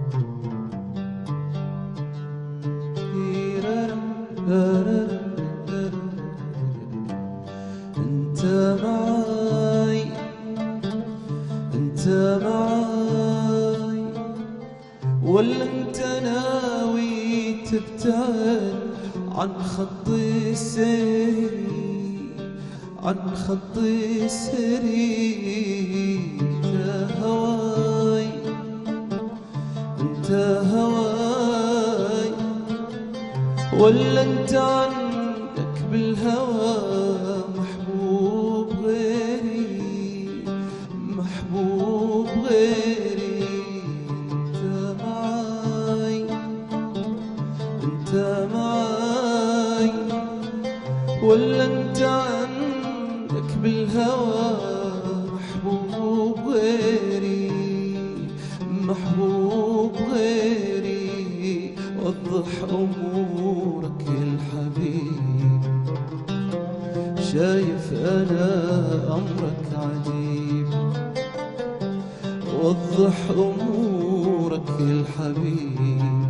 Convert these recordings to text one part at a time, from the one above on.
انت معاي، انت معاي، ولا انت ناوي تبتعد عن خطي سيري، عن خطي سيري؟ انت هواي، انت هواي، ولا انت عندك بالهوى محبوب غيري، محبوب غيري؟ انت معاي، انت معاي، ولا انت عندك بالهوى محبوب غيري، محبوب غيري؟ وضح امورك يا الحبيب، شايف انا امرك عجيب. وضح امورك يا الحبيب،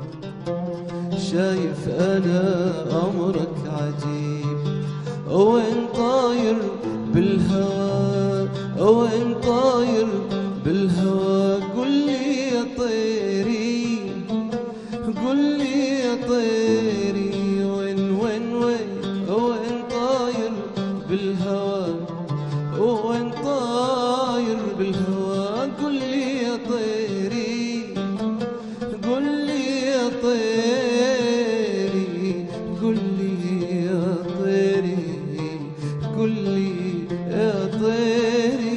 شايف انا امرك عجيب. وين طاير بالهوى، وين طاير بالهوى؟ قل لي يا طيري، قل لي يا طيري، وين وين وين وين طاير بالهوى؟ وين طاير بالهوى؟ قل لي يا طيري، قل لي يا طيري، قل لي يا طيري، قل لي يا طيري.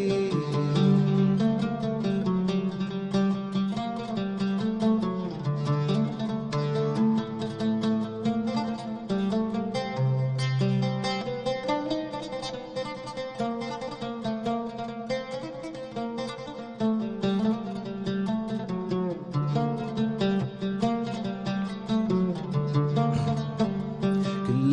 كل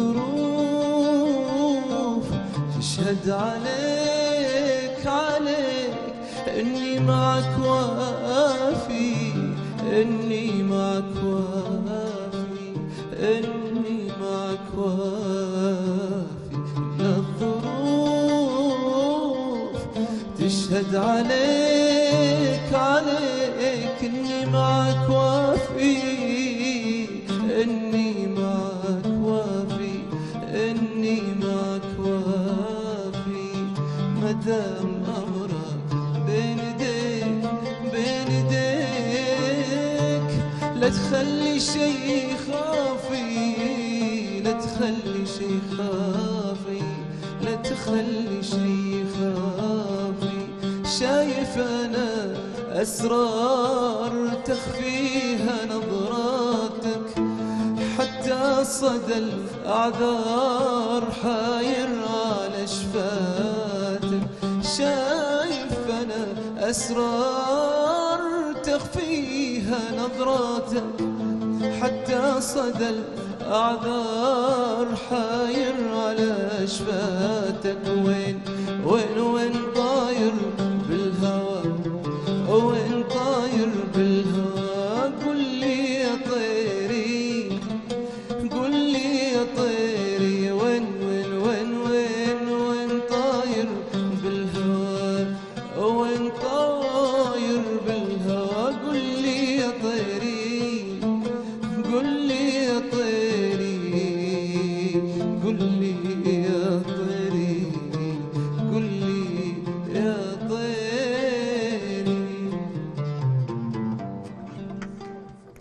الظروف تشهد عليك، عليك اني معك وافي، اني معك وافي، اني معك وافي. كل الظروف تشهد عليك، عليك اني معك وافي، اني معك وافي، اني معك وافي. مدام امرك بين ايديك، بين ايديك، لا تخلي شي خافي، لا تخلي شي خافي، لا تخلي شي خافي. شايف انا اسرار تخفيها نظراتك، حتى صدى الأعذار حاير على شفاتك. شايف أنا أسرار تخفيها نظراتك، حتى صدى الأعذار حاير على شفاتك. وين وين وين